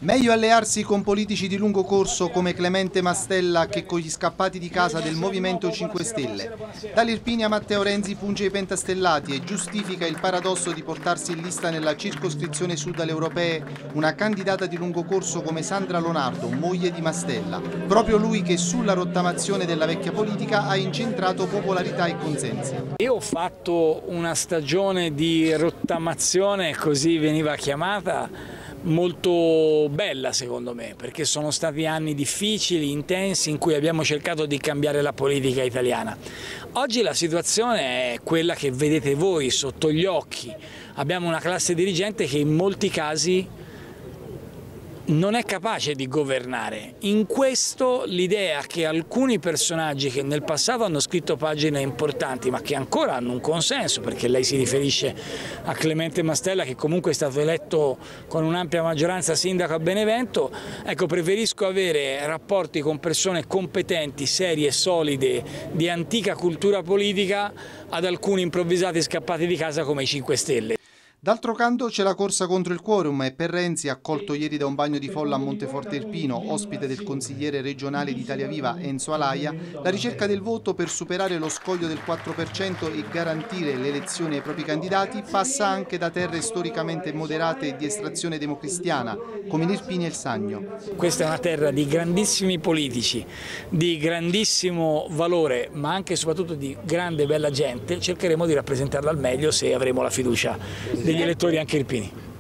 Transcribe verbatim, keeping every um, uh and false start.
Meglio allearsi con politici di lungo corso come Clemente Mastella che con gli scappati di casa del Movimento cinque Stelle. Dall'Irpinia Matteo Renzi punge i pentastellati e giustifica il paradosso di portarsi in lista nella circoscrizione sud alle europee una candidata di lungo corso come Sandra Lonardo, moglie di Mastella. Proprio lui che sulla rottamazione della vecchia politica ha incentrato popolarità e consensi. Io ho fatto una stagione di rottamazione, così veniva chiamata, molto bella secondo me, perché sono stati anni difficili, intensi, in cui abbiamo cercato di cambiare la politica italiana. Oggi la situazione è quella che vedete voi sotto gli occhi. Abbiamo una classe dirigente che in molti casi non è capace di governare. In questo l'idea che alcuni personaggi che nel passato hanno scritto pagine importanti ma che ancora hanno un consenso, perché lei si riferisce a Clemente Mastella che comunque è stato eletto con un'ampia maggioranza sindaco a Benevento, ecco, preferisco avere rapporti con persone competenti, serie, solide, di antica cultura politica ad alcuni improvvisati scappati di casa come i cinque Stelle. D'altro canto c'è la corsa contro il quorum e per Renzi, accolto ieri da un bagno di folla a Monteforte Irpino, ospite del consigliere regionale di Italia Viva Enzo Alaia, la ricerca del voto per superare lo scoglio del quattro per cento e garantire le elezioni ai propri candidati passa anche da terre storicamente moderate e di estrazione democristiana, come l'Irpinia e il Sannio. Questa è una terra di grandissimi politici, di grandissimo valore, ma anche e soprattutto di grande bella gente. Cercheremo di rappresentarla al meglio se avremo la fiducia degli elettori anche irpini.